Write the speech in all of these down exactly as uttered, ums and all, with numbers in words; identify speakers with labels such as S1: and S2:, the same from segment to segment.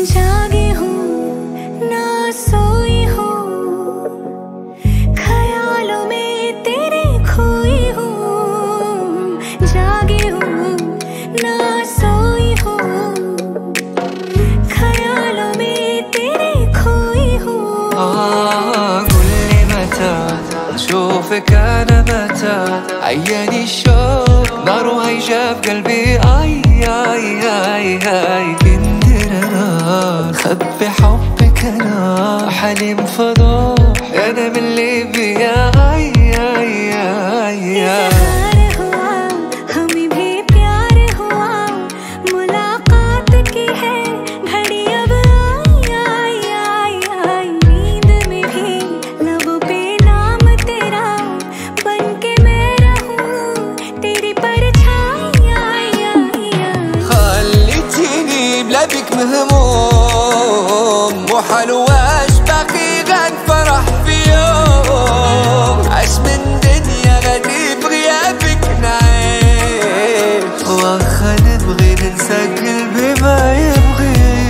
S1: जागी हूँ ना सोई हूँ, ख्यालों में तेरे खोई हूँ। जागी हूँ ना सोई हूँ, ख्यालों में तेरे खोई हूँ.
S2: قول لي متى أشوفك أنا متى، عياني الشوق نار هيجا في قلبي. آي آي آي آي كنت أنا خبي حبك أنا حليم فضوح أنا من ليبيا. آي آي آي آي بك مهموم وحلواش باقي غن فرح في يوم، عاش من دنيا غادي بغيابك نعيش، واخا نبغي ننسى قلبي ما يبغي.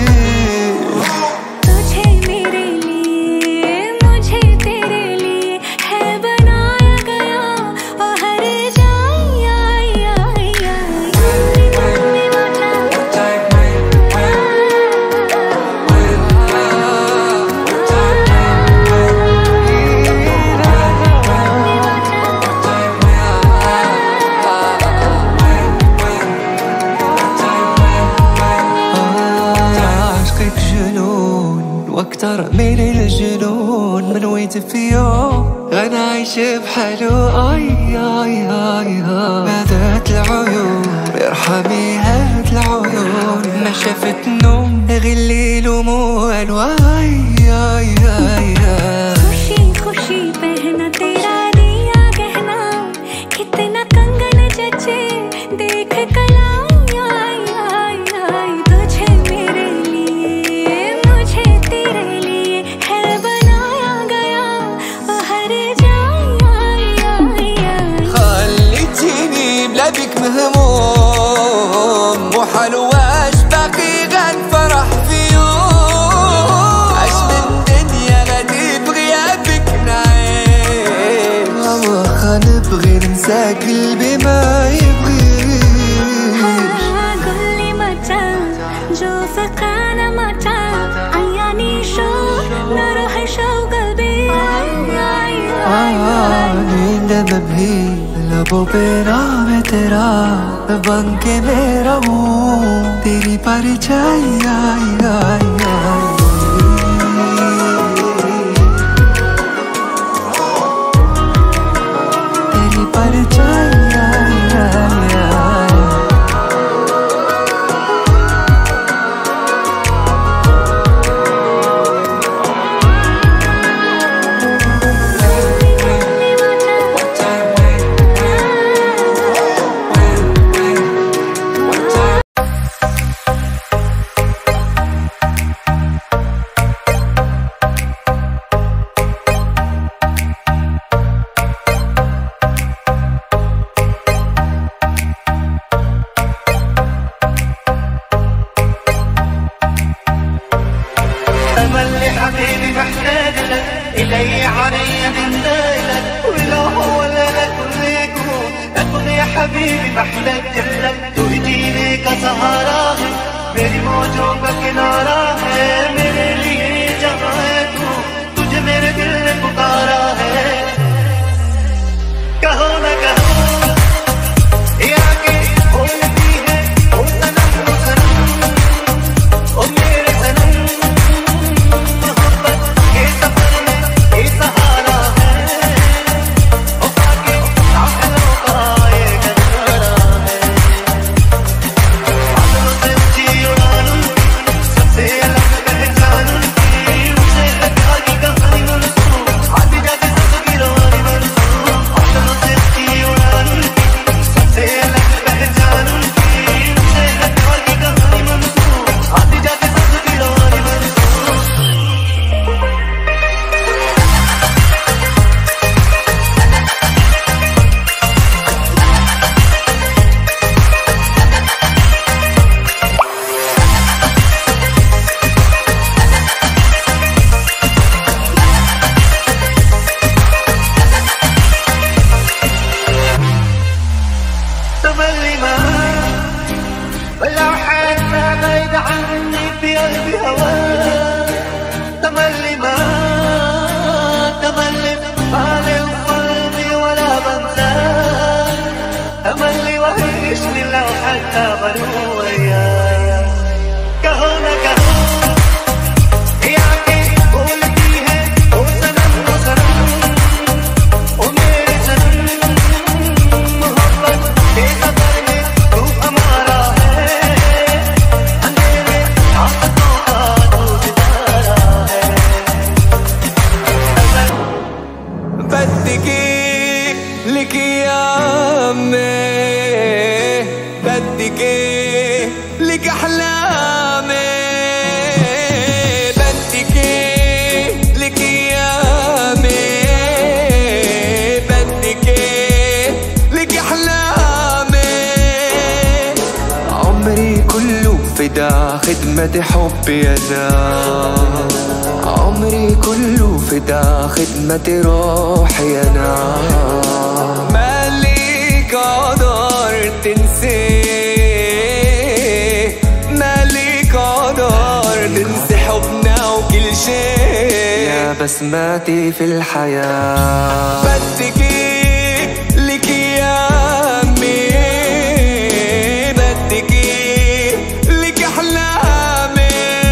S1: तुझे मेरे लिए मुझे तेरे लिए है बनाया गया और हर जाया या या
S2: واكتر من الجنون من ويت في يوم غنى عايش بحاله. اي اي اي نادت العيون ارحمي هاد العيون ما شافت نوم غير الليل وموال. واي اي اي
S1: खुशी खुशी पहना तेरा दिया गहना, कितना कंगन जचे देख कलाइयाँ आई आई आई। तुझे मेरे लिए मुझे तेरे लिए है बनाया गया और हर जाया आई आई आई।
S2: خليتيني بلا بك مهموم وحلواش باقي غن فرح في يوم، عاش من دنيا غادي بغيابك نعيش، واخا نبغي ننسى قلبي ما يبغيش.
S1: قول لي متى जो फकाना मचा عياني شوق نار है شوق قلبي आई आई आई।
S2: नींद में भी लबों पे नाम है तेरा बन के मैं रहूं तेरी परछाई। आई आई आई तेरी परछाई। आई आई आई
S3: تملي حبيبي محتاج لك، إلي علي من ليلك، ولو هو لك كل يكون أكون يا حبيبي محتاج لك। تهديني كسهرة है मेरी मौजों का किनारा है, मेरे लिए जहाँ है तू तुझे मेरे दिल ने पुकारा है। कहो न कहो ये आगे बोलती है ओ सनम ओ सनम ओ मेरे सनम। Yeah. أسمع بعيد عني في قلبي هواك تملي ما تملي بالي وقلبي ولا بنساك تملي وحشني لو حتى بروح وياك كهونا كهونا يعني قول فيها وسنم وسنم وميري سنم محبت في قدرني وأمارة أنديني عقد وقات وستارة
S2: بدك لك ايامي بدك لك احلامي بدك لك ايامي بدك لك احلامي عمري كله فدا خدمة حبي انا عمري كله فدا خدمة روحي انا مالك قدر تنسي مالك قدر تنسي حبنا وكل شيء يا بسماتي في الحياة بدك لك ايامي بدك لك احلامي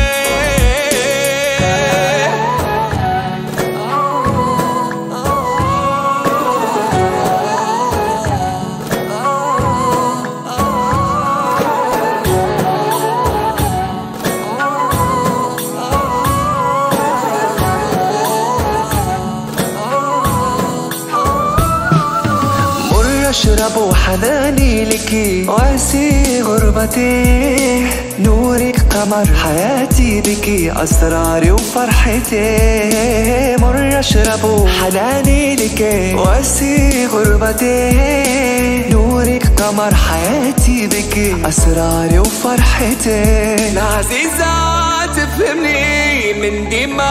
S2: اشرب حناني لكي واسي غربتي نورك قمر حياتي بكي اسراري وفرحتي مر اشرب حناني لكي واسي غربتي نورك قمر حياتي بكي اسراري وفرحتي العزيزة تفهمني من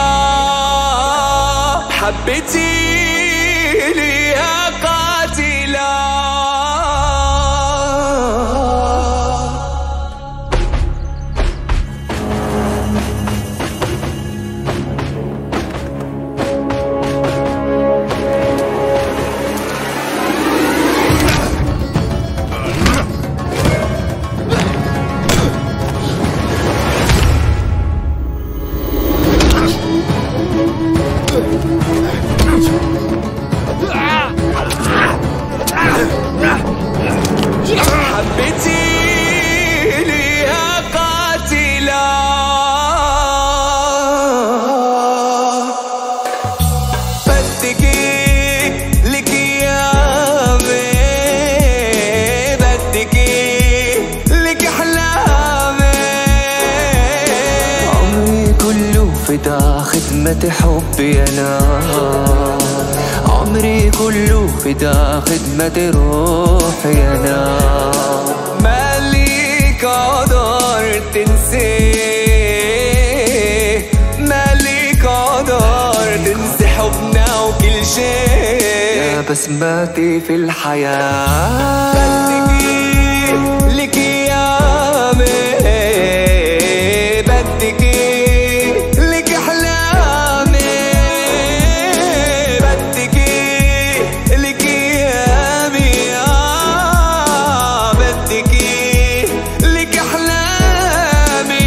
S2: دماء حبتي لي يا قاتلة حبتي لي يا قاتلة بدك لك ايامي بدك لك احلامي عمري كله فدا خدمة حبي انا عمري كله فدا خدمة روحي أنا مالك قدر تنسي مالك قدر تنسي حبنا وكل شيء يا بسماتي في الحياة بدك لك ايامي بدك لك احلامي بدك لك ايامي آه بدك لك احلامي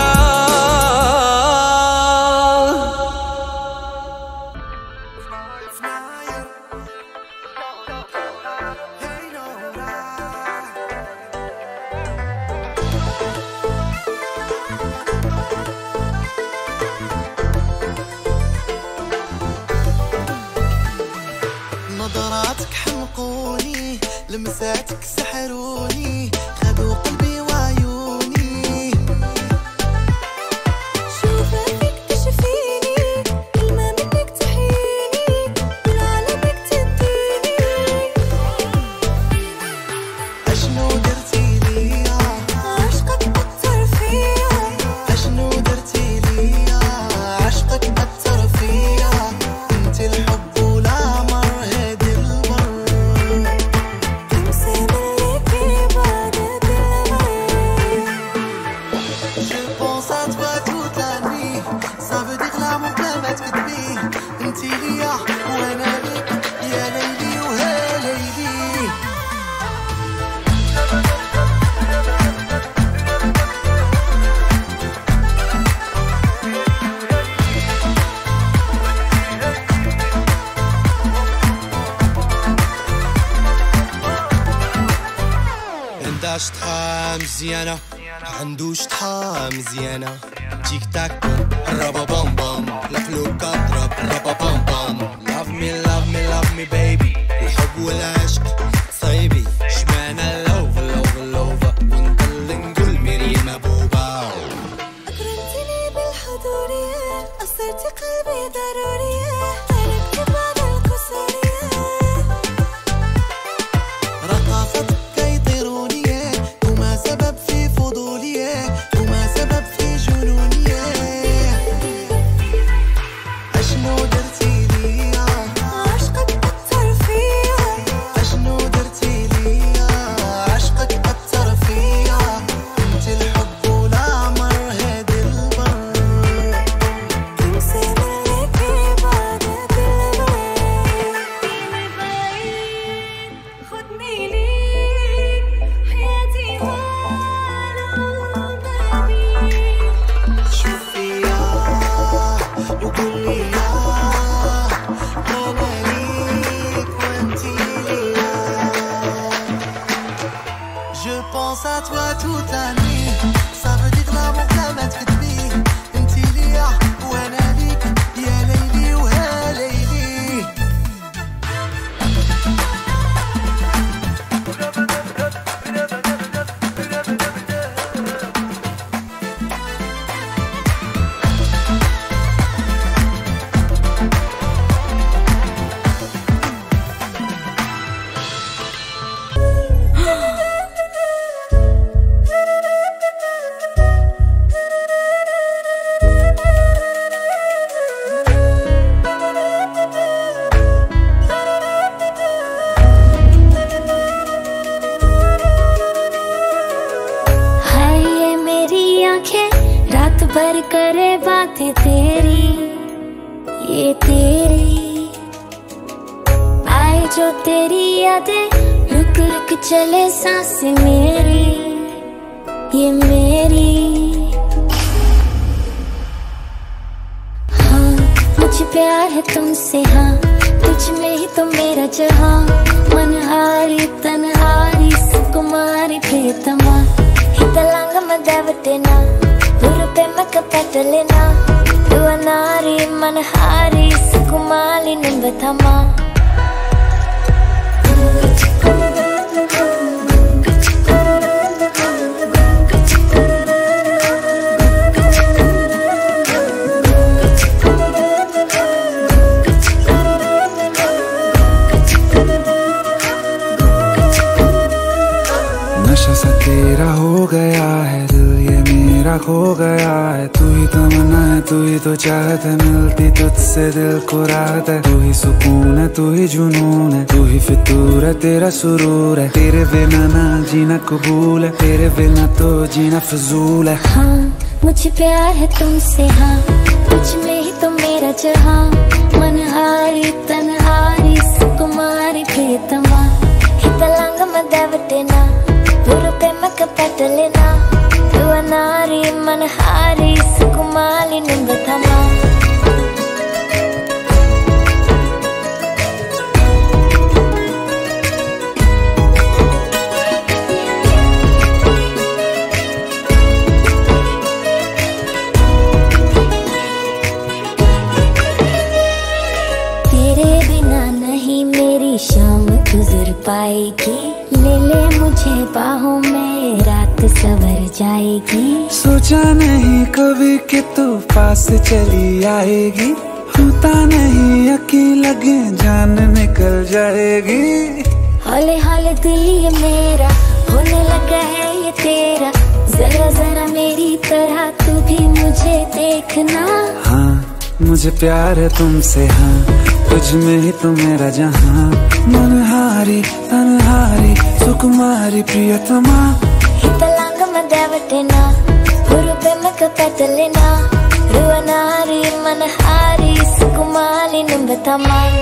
S4: نظراتك حمقوني لمساتك سحروني خذوا قلبي وعيوني
S1: شوفك تشفيني كلمة منك تحيني والعالمك تديني
S4: أشنو درتي ليا
S1: عشقك أثر فيا
S4: أشنو درتي ليا عشقك أثر فيا انت الحب ولا مر هدي البر
S1: تمسي منك
S4: Je pense à toi toute la nuit. Ça veut dire l'amour que ما تكذبي. انتي ليا وانا ليك يا ليلي وها ليلي.
S5: عنده شطحة مزيانة عندو شطحة مزيانة تيك تاك رابا بام بام الفلوكة ضرب رابا بام بام. Love me love me love me baby الحب والعشق صايبي شمعنا اللوف اللوف اللوف ونضل نقول مريم بوبا.
S1: أكرمتني بالحضورية أثرتي قلبي ضرورية قلبت بعد الكسرية.
S4: رقصتك كيطيرونية وما سبب في فضولية وما سبب في جنونية. أشنو درتي ليا
S1: عشقك أثر فيا
S4: أشنو درتي ليا عشقك أثر فيا. انت الحب والعمر هادي البر.
S1: تمسي من لك بعدك البعيد. بعيد خدني ليك حياتي وعلى بابي.
S4: شوفي يا وقولي يا أنا ليك وانتي ليا. Je pense à toi toute la nuit. Ça veut dire l'amour que ما تكذبي. انتي ليا وانا ليك يا ليلي وها ليلي.
S1: हाय ये मेरी आंखें रात भर करे बातें तेरी ये तेरी। आए जो तेरी यादें रुक रुक चले सांसें मेरी ये मेरी। हाँ मुझे प्यार है तुमसे हाँ तुझ में ही तो मेरा जहाँ। मनहारी तनहारी सुकुमारी प्रियतमा हितलांग मदावटेना गुरुपे मक पटलेना दुआनारी मनहारी सुकुमाली निंबथमा.
S2: नशा सा तेरा हो गया है दिल ये मेरा खो गया है. तू ही तमन्ना है तू ही तो चाहत है मिलती तुझसे दिल को राहत है. तू ही सुकून है तू ही जुनून है तू ही फितूर है तेरा सुरूर है. तेरे बिना ना जीना कबूल है तेरे बिना तो जीना फजूल है.
S1: हाँ मुझे प्यार है तुमसे हाँ तुझ में ही तो मेरा जहाँ. मनहारी तनहारी सुकुमारी प्रियतमा हितलांग मदावटेना गुरुपे मक पटलेना दुआनारी मनहारी सुकुमाली निंबथमा. तेरे बिना नहीं मेरी शाम गुजर पाएगी. ले ले मुझे बाहों में रात सवर जाएगी.
S2: सोचा नहीं कभी कि तू पास चली आएगी. होता नहीं यकीन लगे जान निकल जाएगी.
S1: हौले हौले दिल ये मेरा होने लगा है ये तेरा. जरा जरा मेरी तरह तू भी मुझे देखना.
S2: हाँ मुझे प्यार है तुमसे हाँ तुझ में ही तो मेरा जहाँ. मनहारी तनहारी सुकुमारी प्रियतमा
S1: हितलांग मदावटेना hurufnya kepadelena ruanari manahari sukumali nimbatamang.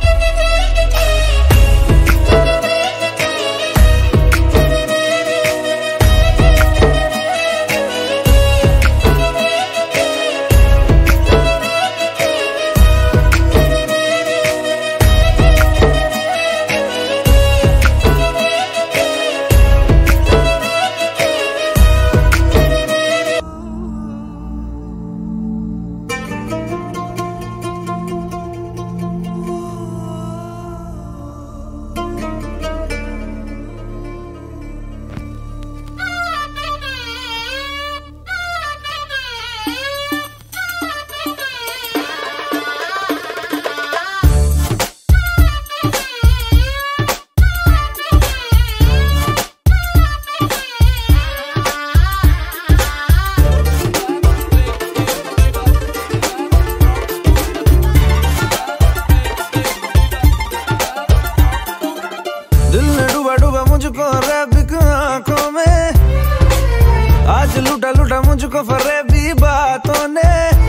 S6: मुझको रैबिक आंखों में आज लूटा लूटा मुझको फरेबी बातों ने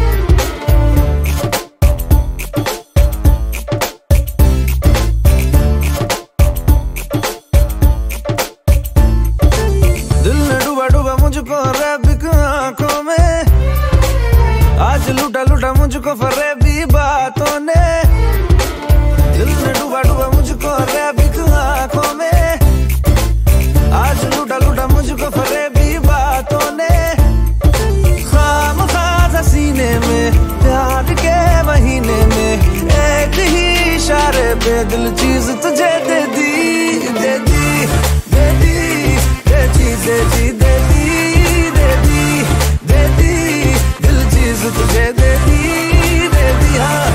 S6: दिल ने डूबा डूबा मुझको रैबिक आंखों में आज लूटा लूटा मुझको फरेबी बातों ने दिल ने डूबा डूबा मुझको रैबिक आंखों में आज लूटा लूटा मुझको फरेबी बातों ने खाम खास सीने में प्यार के महीने में एक ही इशारे पे दिल चीज तुझे दे दी दे दी दे दी दे दी दे दी दे दी दे दी दे दी दिल चीज तुझे दे दी दे दी हाँ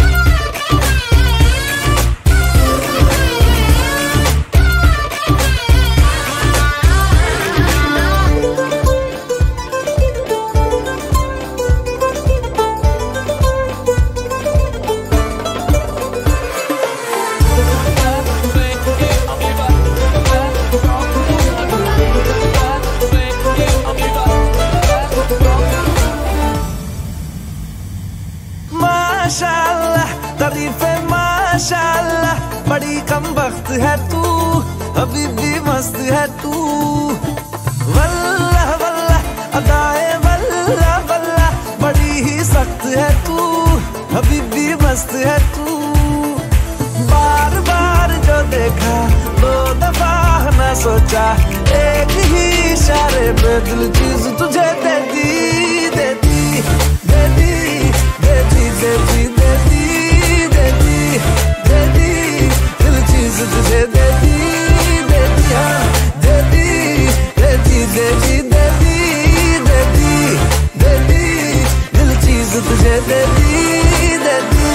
S6: माशाअल्लाह तारीफ़े माशाअल्लाह बड़ी कम वक्त है तू अभी भी मस्त है तू वल्लाह वल्लाह अदाए वल्लाह वल्लाह बड़ी ही सख्त है तू अभी भी मस्त है तू बार बार जो देखा दो दफा न सोचा एक ही इशारे पे दिल चीज तुझे दे दी दे दी दे दी दे दी दे दी दे दी दे दी दे दी दिल चीज तुझे दे दी दे दी हाँ दे दी दे दी दे दी दे दी दे दी दे दी दिल चीज तुझे दे दी दे दी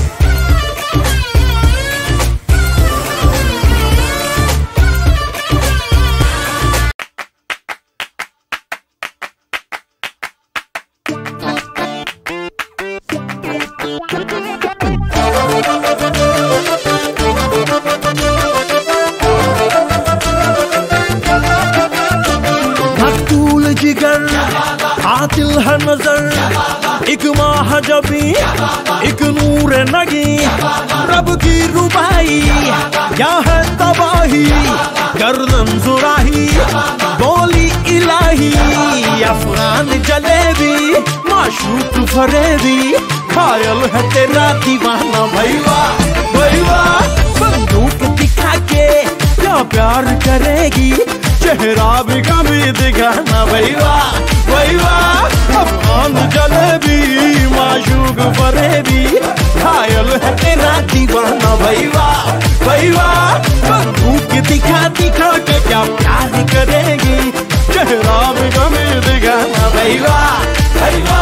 S7: मकतूल जिगर आतिल है नजर एक माह जबी एक नूर नगी रब की रुबाई क्या है तबाही गर्दन जुराही बोली इलाही अफगान जलेबी माशूक फरेबी घायल है तेरा दीवाना भैया भैया बंदूक दिखा के क्या प्यार करेगी चेहरा भी कभी दिखाना भैया भैया अफगान जलेबी माशूक फरेबी घायल है तेरा दीवाना भैया भैया बंदूक दिखा दिखा के क्या प्यार करेगी चेहरा भी कभी दिखाना भैया भैया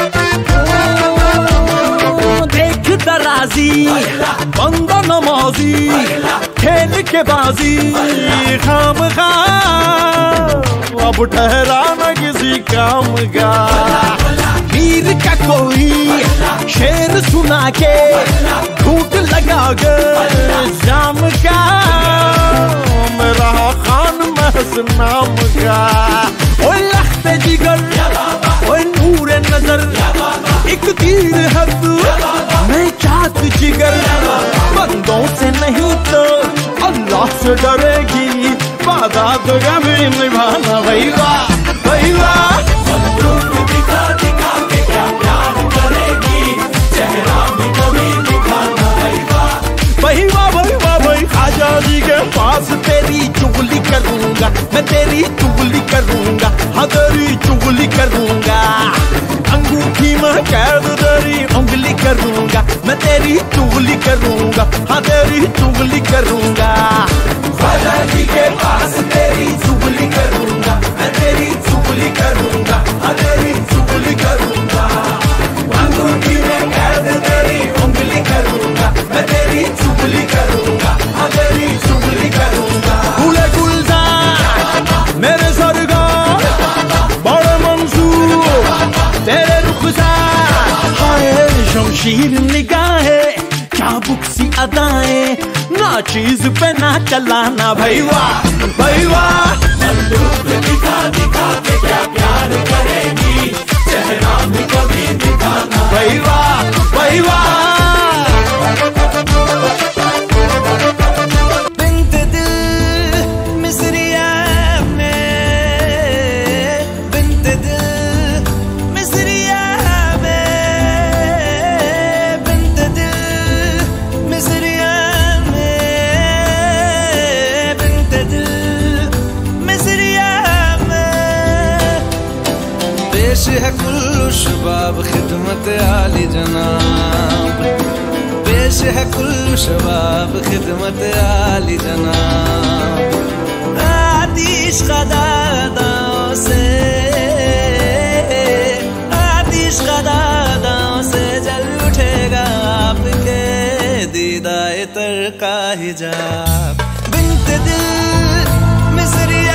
S7: बंदा नमाजी खेल के बाजी खाम खा अब ठहरा न किसी काम का। वीर का कोई शेर सुना के घूट लगा गए जाम का, मेरा खान महस नाम का। ओ लख्ते जिगर ओ नूर नजर एक तीर है तू मैं चाहत जिगर, बंदों से नहीं तो अल्लाह से डरेगी, वादा तो कभी निभाना। भाई वाह भाई वाह, बंदूक दिखा दिखा के क्या प्यार करेगी, चेहरा भी कभी दिखाना। भाई वाह भाई वाह भाई वाह भाई, खाजा जी के पास तेरी चुगली करूंगा मैं, तेरी चुगली करूंगा हाँ तेरी चुगली करूंगा। अंगूठी में कैद तेरी उंगली करूंगा मैं, तेरी चुगली करूंगा हाँ तेरी चुगली करूंगा। खाजा जी के पास तेरी चुगली करूंगा मैं, तेरी चुगली करूंगा हाँ तेरी चुगली करूंगा। अंगूठी में कैद तेरी उंगली करूंगा मैं, तेरी चुगली करूंगा हाँ तेरी चुगली करूंगा। गुले गुलजार मेरे सरगार बड़े मंसूर तेरे रुखसार, हाय शमशीर निगाहें चाबुक सी अदाएं, ना चीज पे ना चलाना। भाई वाह भाई वाह, बंदूक दिखा दिखा के क्या प्यार करेगी, चेहरा भी कभी दिखाना। भाई वाह भाई वाह,
S6: बिंत दिल मिसरिया में, बिंत दिल मिसरिया में, बिंत दिल मिसरिया में, बिंत दिल मिसरिया में। पेश है कुल्लू शबाब खिदमत आली जनाब, पेश है कुल्लू शबाब खिदमत आली जनाब। आतिश कदादाओं से, आतिश कदादाओं से जल उठेगा आपके दीदाए तर का हिजाब। बिंत दिल मिसरी